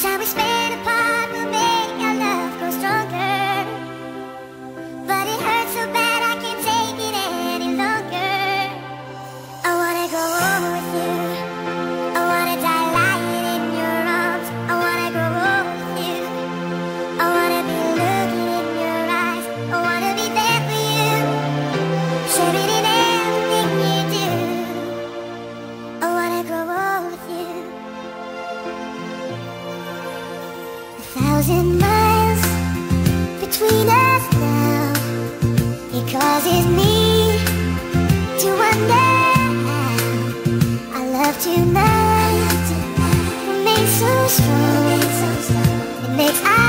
Time we spend apart will make our love grow stronger. But it hurts so bad I can't take it any longer. I wanna grow old with you. I wanna die lying in your arms. I wanna grow old with you. I wanna be looking in your eyes. I wanna be there for you, sharing in everything you do. I wanna grow old with you. 1,000 miles between us now. It causes me to wonder how our love tonight remains so strong. It makes